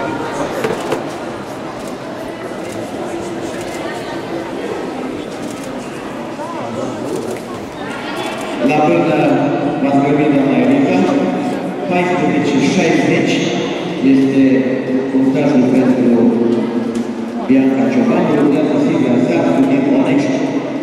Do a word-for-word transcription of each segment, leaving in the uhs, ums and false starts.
La până v-ați grăbit, doamna Ionica, paisprezece șaizeci este punctajul pentru Bianca Cioban, urmează Silvia Seara cu Nicu Anești.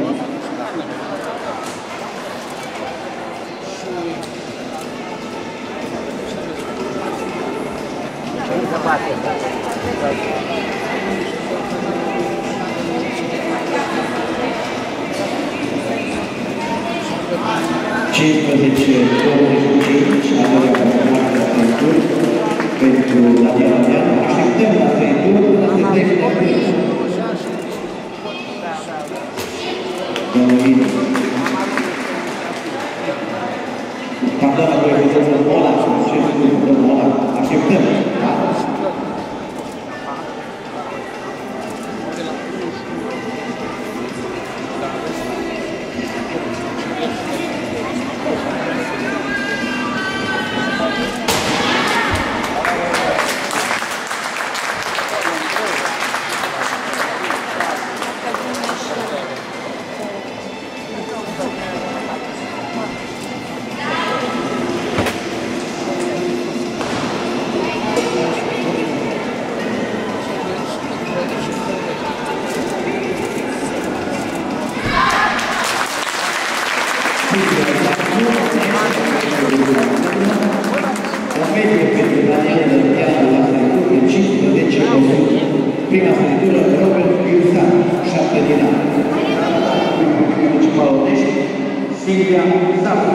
cincisprezece douăzeci și cinci, alegerea programată la trei pentru Daniela Deanu. Așteptăm la trei tururi până se termină primul. Domnul Vini. Pardon, apoi cu domnul Ola, ce spune cu domnul Ola? Așteptăm, da? Prima scritură, Robert Iusan, șapte din an. Municipal Onești, Silvia Zapu.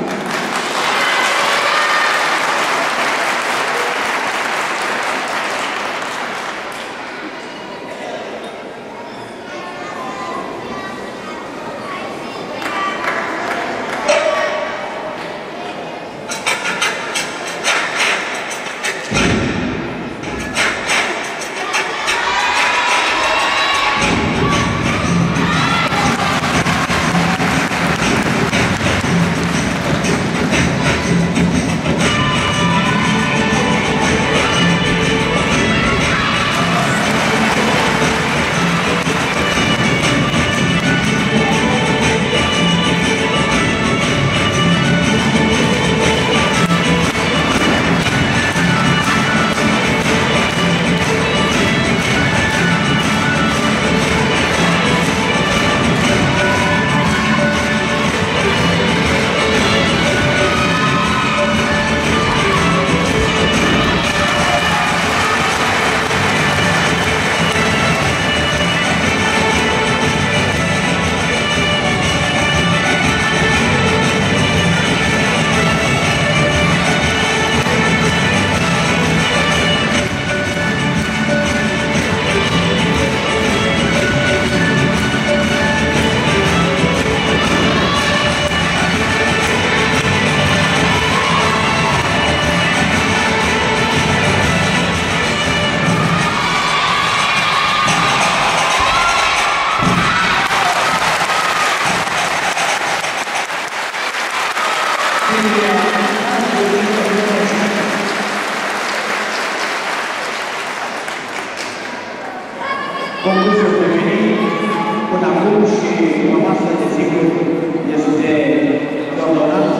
Concursul feminin, până acum și rămasă de sigur, este coordonat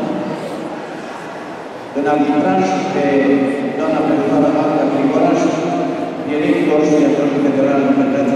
în arbitraj pe doamna profesoară Magda Grigoraș, director și directorul federal în Federația